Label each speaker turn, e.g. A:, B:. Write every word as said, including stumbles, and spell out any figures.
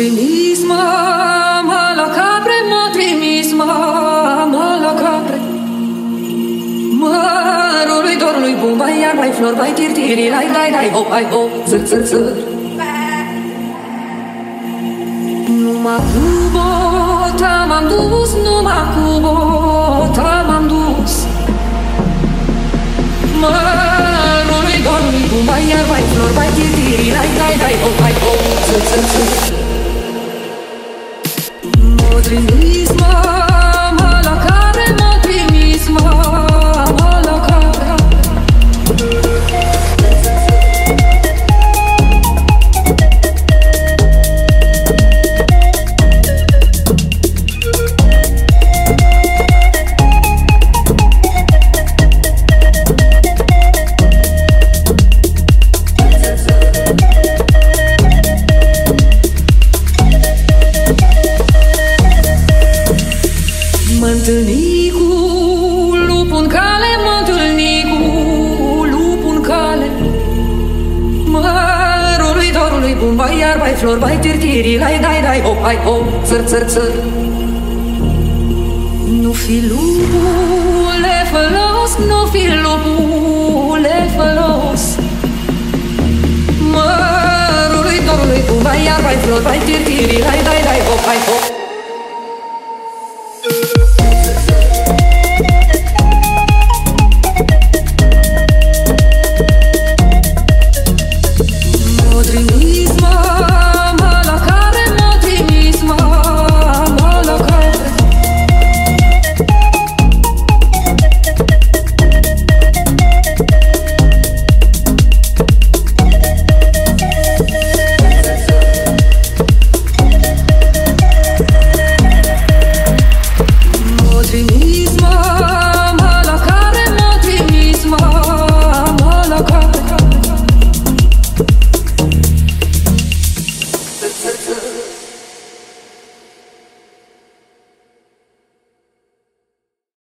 A: trimis mama la capre, m-a trimis mama la capre. Mărului dorului bum, bai iar, bai flor, bai tirtiri, lai, lai, lai, ho, bai, ho, țăr, țăr, țăr. Numai cu bota m-am dus, numai cu bota m-am dus. Mărului dorului bum, bai iar, bai flor, bai tirtiri, lai, lai, lai, ho, bai, ho, țăr, țăr, țăr. M-a trimis mama la capre, m-a trimis mama la capre. Mă întâlni cu lupul în cale, mă întâlni cu lupul în cale. Mărului dorului bum, bai iar, bai flor, bai tirtiri, lai, dai, dai, ho, hai, ho, țăr, țăr, țăr. Nu fi lupule fălos, nu fi lupule fălos. Mărului dorului bum, bai iar, bai flor, bai tirtiri, lai, dai, dai, ho, hai, ho.